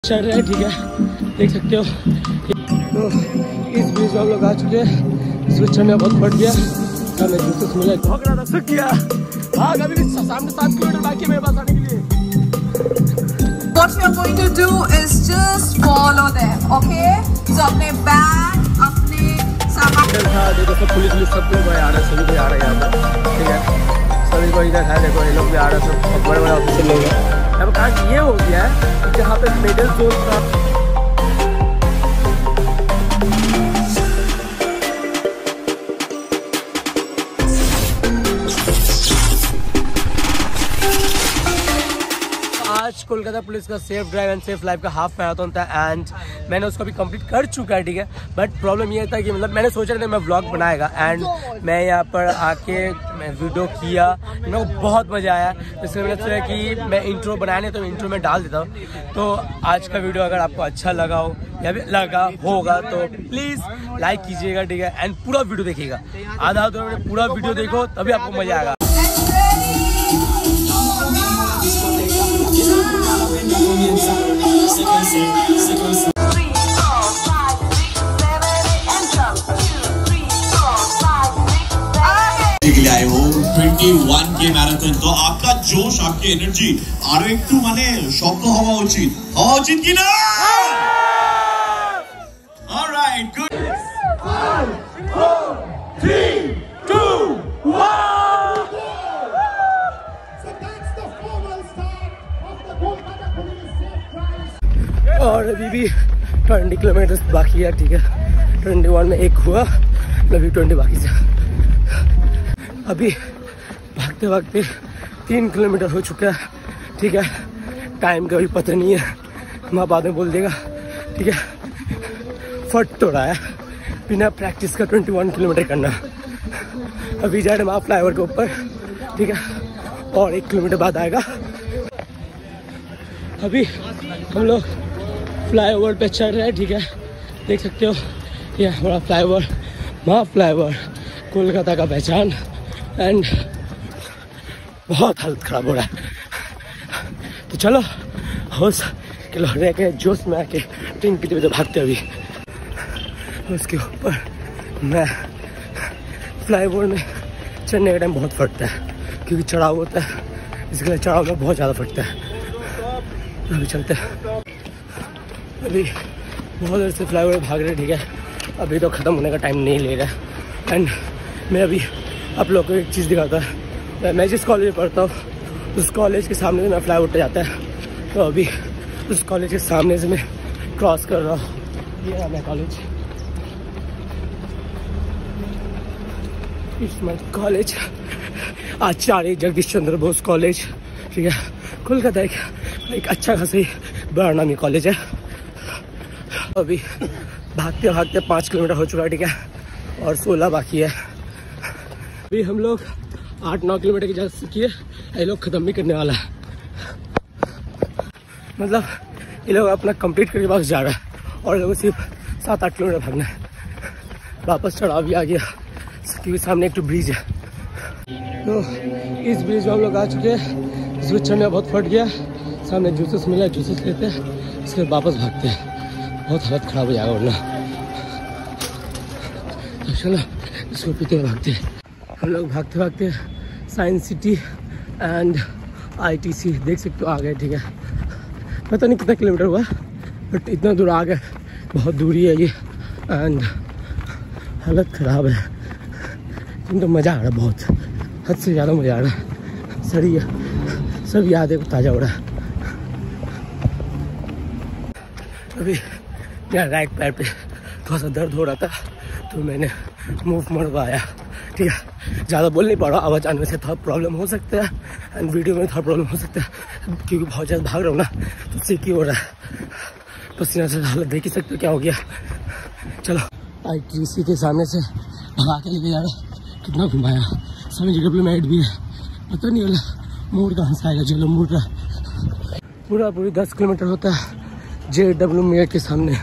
चढ़ रहे हैं, ठीक है, देख सकते हो। तो इस ब्रिज में हम लोग आ चुके हैं। स्विच चढ़ने बहुत बढ़ गया, हमें जूस मिला, भाग रहा था, थक गया। भाग, अभी भी सामने 7 किलोमीटर बाकी है मेरे पास आने के लिए। What we are going to do is just follow them, okay? So अपने बैग, अपने सामान। देखो सब पुलिस सब लोग आ रहे हैं, सभी कोई आ रहा है यहाँ पर, ठीक है, सभी को इधर है। देखो ये लोग भी आ रहे हैं, सब बड़े बड़े ऑफिसर लोग हैं। अब कहा ये हो गया है जहाँ पे मिडिल जोन था। आज कोलकाता पुलिस का safe drive and safe life का हाफ मैराथन था एंड मैंने उसको भी कंप्लीट कर चुका है, ठीक है। बट प्रॉब्लम ये था कि मतलब मैंने सोचा था मैं व्लॉग बनाएगा एंड मैं यहाँ पर आके मैं वीडियो किया, मेरे को बहुत मज़ा आया। इसलिए मैंने सोचा कि मैं इंट्रो बनाया नहीं तो इंट्रो में डाल देता हूँ। तो आज का वीडियो अगर आपको अच्छा लगा हो या भी लगा होगा तो प्लीज़ लाइक कीजिएगा, ठीक है, एंड पूरा वीडियो देखिएगा। आधा में पूरा वीडियो देखो तभी आपको मज़ा आएगा। आए हो 21 के मैराथन, तो आपका जोश, आपकी एनर्जी आरो एकटू माने शब्द हवा उचित की ना। Alright, good. 5 4 3 2 1। और अभी भी 20 किलोमीटर बाकी है, ठीक है। 21 में एक हुआ, अभी 20 बाकी था। अभी भागते भागते 3 किलोमीटर हो चुका है, ठीक है। टाइम का भी पता नहीं है, माँ बाद में बोल देगा, ठीक है। फट तो रहा है बिना प्रैक्टिस का 21 किलोमीटर करना। अभी जा रहे हैं फ्लाईओवर के ऊपर, ठीक है, और 1 किलोमीटर बाद आएगा। अभी हम लोग फ्लाईओवर पे चढ़ रहे हैं, ठीक है, देख सकते हो। ये हमारा फ्लाईओवर, महा फ्लाईओवर, कोलकाता का पहचान। एंड बहुत हालत ख़राब हो रहा है। तो चलो होश के रह के जोश में आके 3 किलोमीटर भागते अभी। उसके ऊपर मैं फ्लाईओवर में चढ़ने का टाइम बहुत फटता है क्योंकि चढ़ाव होता है, इसके लिए चढ़ाव में बहुत ज़्यादा फटता है। अभी चलते हैं, अभी बहुत देर से फ्लाईओवर भाग रहे, ठीक है। अभी तो ख़त्म होने का टाइम नहीं ले रहा है। एंड मैं अभी आप लोग को एक चीज़ दिखाता है। मैं जिस कॉलेज में पढ़ता हूँ उस कॉलेज के सामने से मैं फ्लाईओवर पे जाता है। तो अभी उस कॉलेज के सामने से मैं क्रॉस कर रहा हूँ। ये है मेरा college, my college Acharya Jagadish Chandra Bose college, ठीक है, कोलकाता एक अच्छा खासा बड़ा नामी कॉलेज है। अभी भागते भागते 5 किलोमीटर हो चुका है, ठीक है, और 16 बाकी है। अभी हम लोग 8-9 किलोमीटर की जगह किए, ये लोग ख़त्म भी करने वाला है। मतलब ये लोग अपना कंप्लीट करके वापस जा रहा है और लोगों सिर्फ 7-8 किलोमीटर भागना है। वापस चढ़ाव भी आ गया क्योंकि सामने एक तो ब्रिज है। तो इस ब्रिज में हम लोग आ चुके हैं। स्विच चढ़ने बहुत फट गया, सामने जूसेस मिला, जूसेस लेते हैं, उसके बाद वापस भागते हैं। बहुत हालत ख़राब हो जाएगा वरना। तो चलो इसको पीते हुए भागते हैं। हम लोग भागते भागते साइंस सिटी एंड ITC देख सकते हो आ गए, ठीक है। पता नहीं कितना किलोमीटर हुआ बट इतना दूर आ गए, बहुत दूरी है ये। एंड हालत ख़राब है किंतु मज़ा आ रहा है, बहुत हद से ज़्यादा मज़ा आ रहा है। सही है, सब यादें को ताज़ा हो रहा है। अभी मेरा राइट पैर पे थोड़ा सा दर्द हो रहा था तो मैंने मूव मरवाया, ठीक है। ज़्यादा बोल नहीं पा रहा, आवाज़ आने से थोड़ा प्रॉब्लम हो सकता है एंड वीडियो में थोड़ा प्रॉब्लम हो सकता है क्योंकि बहुत ज़्यादा भाग रहा हूँ ना, तो सिक ही हो रहा है। पसीना से हालत देख ही सकते हो क्या हो गया। चलो ITC के सामने से भगा के लेके जा रहा, कितना घुमाया। सामने JW भी है, पता नहीं वाला मोड़ कहाँ से आएगा। चलो मोड़ रहा पूरी 10 किलोमीटर होता है JW के सामने।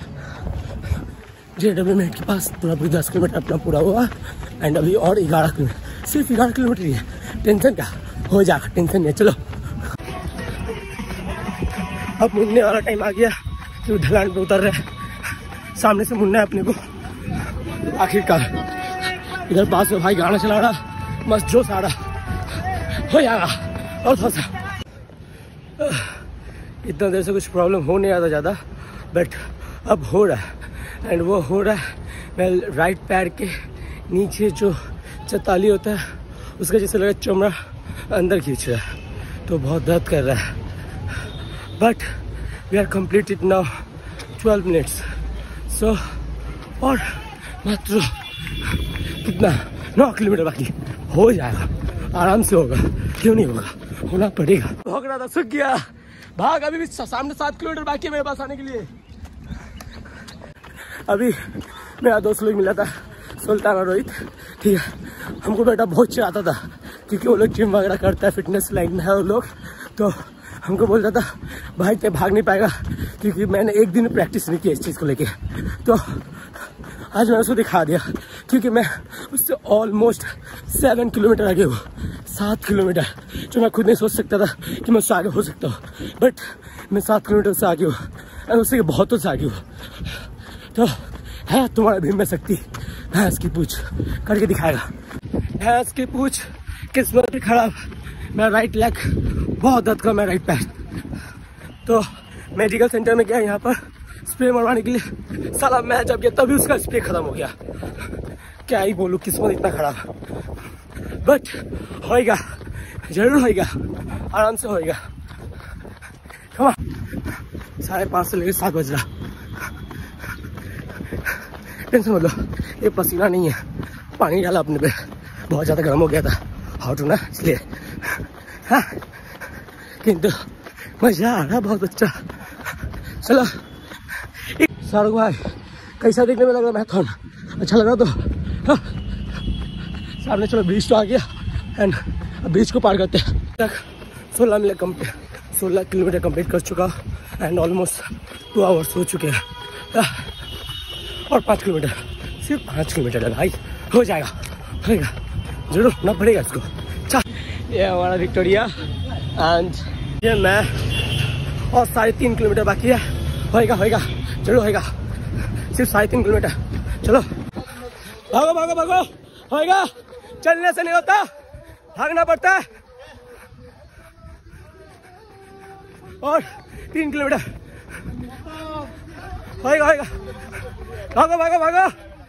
JW के पास पूरी 10 किलोमीटर अपना पूरा हुआ एंड अभी और 11 किलोमीटर, सिर्फ 11 किलोमीटर ही है। टेंशन क्या, हो जाएगा, टेंशन नहीं है। चलो अब मुड़ने वाला टाइम आ गया कि ढलान पे उतर रहे, सामने से मुड़ना है अपने को आखिरकार। इधर पास में भाई गाना चला रहा, मस्त जोश आ रहा, हो जाएगा और थोड़ा सा। इतना देर से कुछ प्रॉब्लम हो नहीं आता ज़्यादा, बट अब हो रहा है। एंड वो हो रहा है मैं राइट पैर के नीचे जो चताली होता है उसका जैसे लगा चमड़ा अंदर खींच रहा है, तो बहुत दर्द कर रहा है। But we are completed now 12 minutes. So और मात्र कितना 9 किलोमीटर बाकी, हो जाएगा, आराम से होगा, क्यों नहीं होगा, होना पड़ेगा। भाग रहा था, सूख गया, भाग। अभी भी सामने 7 किलोमीटर बाकी है मेरे पास आने के लिए। अभी मेरा दोस्त लोग मिला था, सुल्तान और रोहित, ठीक है। हमको बेटा बहुत चिढ़ाता था क्योंकि वो लोग जिम वगैरह करता है, फिटनेस लाइन में है वो लोग, तो हमको बोलता था भाई ते भाग नहीं पाएगा क्योंकि मैंने एक दिन प्रैक्टिस नहीं की इस चीज़ को लेके। तो आज मैंने उसको दिखा दिया क्योंकि मैं उससे ऑलमोस्ट 7 किलोमीटर आगे हूँ, 7 किलोमीटर, जो मैं खुद नहीं सोच सकता था कि मैं उससे आगे हो सकता हूँ, बट मैं 7 किलोमीटर से आगे हूँ और उससे बहुत से आगे हूँ। तो है तुम्हारा भीम में शक्ति, भैंस की पूछ करके दिखाएगा। भैंस की पूछ किस्मत भी खराब, मेरा राइट लेग बहुत दर्द कर, मेरा राइट पैर। तो मेडिकल सेंटर में गया यहाँ पर स्प्रे मरवाने के लिए, साला मैच अब गया तभी उसका स्प्रे खत्म हो गया। क्या ही बोलूँ, किस्मत इतना खराब, बट होएगा, जरूर होएगा, आराम से होएगा। 5:30 से लेकर 7 बज रहा, टेंशन मत लो, ये पसीना नहीं है, पानी डाला अपने पे, बहुत ज़्यादा गर्म हो गया था, हॉट होना इसलिए। हाँ किंतु मजा आ रहा बहुत अच्छा। चलो शाहरुख भाई, कैसा देखने में लग रहा मैराथन, अच्छा लग रहा? तो हाँ, सामने चलो ब्रिज तो आ गया एंड ब्रिज को पार करते हैं। तक 16 किलोमीटर कंप्लीट कर चुका एंड ऑलमोस्ट 2 आवर्स हो चुके हैं और 5 किलोमीटर, सिर्फ 5 किलोमीटर है भाई, हो जाएगा, होएगा, जरूर ना पड़ेगा इसको। ये हमारा विक्टोरिया एंड ये मैं, और 3.5 किलोमीटर बाकी है, होएगा होएगा, जरूर होएगा, सिर्फ 3.5 किलोमीटर। चलो भागो भागो भागो, होएगा, चलने से नहीं होता, भागना पड़ता है। और 3 किलोमीटर, होएगा होएगा, भागो भागो भागो।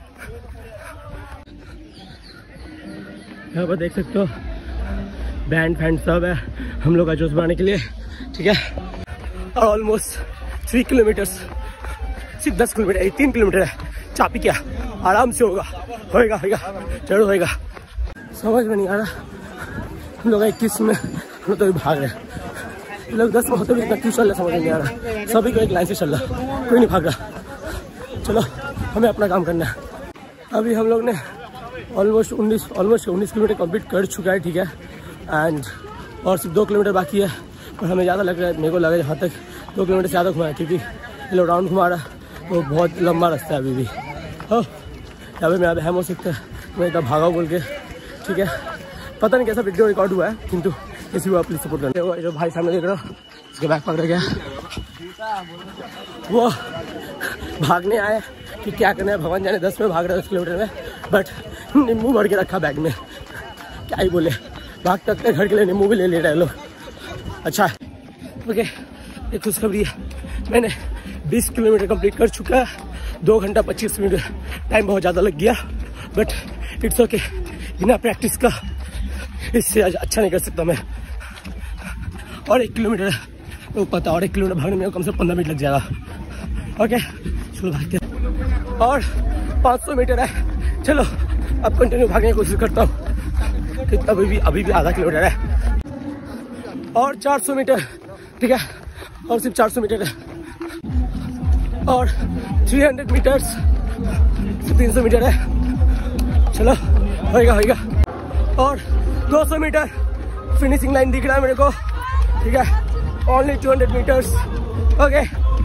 यहाँ पर देख सकते हो बैंड फैंड सब है हम लोग का जोश बढ़ाने के लिए, ठीक है। और ऑलमोस्ट 3 किलोमीटर्स, सिर्फ 10 किलोमीटर, 3 किलोमीटर है, चापी क्या, आराम से होगा, होएगा होएगा, जरूर होएगा। समझ में नहीं आ रहा, हम लोग 21 में, हम लोग तो भाग रहे हैं, लोग 10 में होते भी इतना क्यों चल रहा समझ में नहीं आ रहा, सभी को एक लाइन से चल रहा, कोई नहीं भाग रहा। चलो हमें अपना काम करना है। अभी हम लोग ने ऑलमोस्ट 19 किलोमीटर कंप्लीट कर चुका है, ठीक है। एंड और सिर्फ 2 किलोमीटर बाकी है, और हमें ज़्यादा लग रहा है, मेरे को लगा यहाँ तक 2 किलोमीटर से ज़्यादा घुमाया क्योंकि ये लोग राउंड घुमा रहा, तो बहुत लंबा रास्ता है अभी भी। हो यहाँ पर मेरा भी हैम हो सकता है, मैं इतना भागा बोल के, ठीक है। पता नहीं कैसा वीडियो रिकॉर्ड हुआ है, किंतु किसी को आप प्लीज सपोर्ट करना। जो भाई सामने देख रहा हो, उसके बैग पकड़ गया, वो भागने आए कि क्या करना है भगवान जाने, 10 में भाग रहा है 10 किलोमीटर में, बट नींबू भर के रखा बैग में, क्या ही बोले, भागते भागते घर के लिए नींबू भी ले रहे लोग। अच्छा ओके, एक खुशखबरी है, मैंने 20 किलोमीटर कंप्लीट कर चुका है, 2 घंटा 25 मिनट, टाइम बहुत ज़्यादा लग गया, बट इट्स ओके, बिना प्रैक्टिस का इससे अच्छा नहीं कर सकता मैं। और 1 किलोमीटर है, तो पता, और 1 किलोमीटर भागने में कम से कम 15 मिनट लग जाएगा। ओके चलो भागते हैं, और 500 मीटर है, चलो अब कंटिन्यू भागने की कोशिश करता हूँ, कितना अभी भी आधा किलोमीटर है, और 400 मीटर, ठीक है, और सिर्फ 400 मीटर है, और 300 मीटर्स, 300 मीटर है, चलो होएगा होएगा, और 200 मीटर फिनिशिंग लाइन दिख रहा है मेरे को, ठीक है, ओनली 200 मीटर्स, ओके,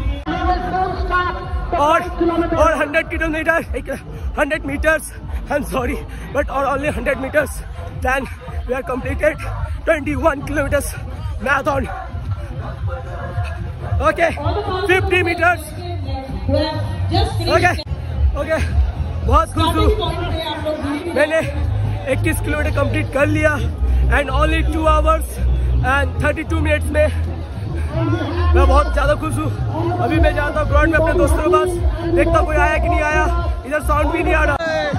और 100 kilometre, 100 metres, I am sorry, but और only 100 metres, then we are completed 21 kilometres marathon. Okay 50 metres. Okay okay, बहुत खुश हूँ, मैंने 21 किलोमीटर कंप्लीट कर लिया and only 2 hours and 32 minutes में। मैं बहुत ज़्यादा खुश हूँ। अभी मैं जाता हूँ ग्राउंड में अपने दोस्तों के पास, देखता हूँ कोई आया कि नहीं आया। इधर साउंड भी नहीं आ रहा।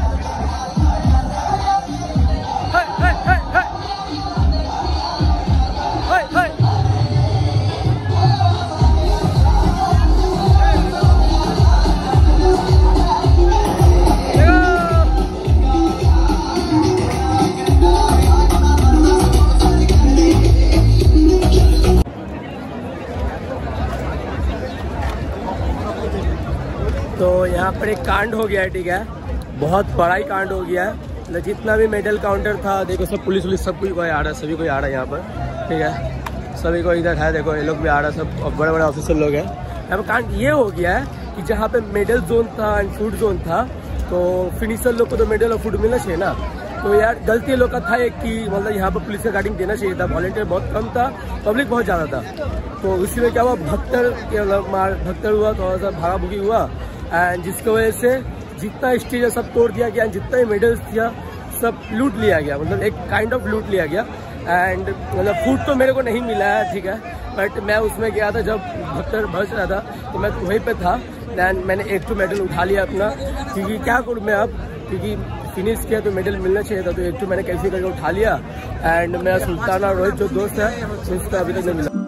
तो यहाँ पर एक कांड हो गया है, ठीक है, बहुत बड़ा ही कांड हो गया है। मतलब जितना भी मेडल काउंटर था, देखो सब पुलिस सब कोई आ रहा है, सभी कोई आ रहा है यहाँ पर, ठीक है, सभी को इधर है, देखो ये लोग भी आ रहा है, सब बड़े बड़े ऑफिसर लोग हैं। यहाँ पर कांड ये हो गया है कि जहाँ पे मेडल जोन था एंड फूड जोन था, तो फिनिशर लोग को तो मेडल और फूड मिलना चाहिए ना। तो यार गलती लोग का था एक कि मतलब यहाँ पर पुलिस का गार्डिंग देना चाहिए था, वॉलंटियर बहुत कम था, पब्लिक बहुत ज़्यादा था। तो उसी में क्या हुआ, भक्तर हुआ, थोड़ा सा भागा भूगी हुआ एंड जिसकी वजह से जितना स्टेज है सब तोड़ दिया गया, जितना ही मेडल्स दिया सब लूट लिया गया, मतलब एक काइंड ऑफ लूट लिया गया। एंड मतलब फूड तो मेरे को नहीं मिला है, ठीक है, बट मैं उसमें गया था जब भक्तर बच रहा था, तो मैं वहीं पे था। दैन मैंने 1-2 मेडल उठा लिया अपना, क्योंकि क्या करूँ मैं अब, क्योंकि फिनिश किया तो मेडल मिलना चाहिए था, तो 1-2 मैंने कैसे करके उठा लिया। एंड मेरा सुल्तान और रोहित जो दोस्त है उसका अभी तक नहीं मिला।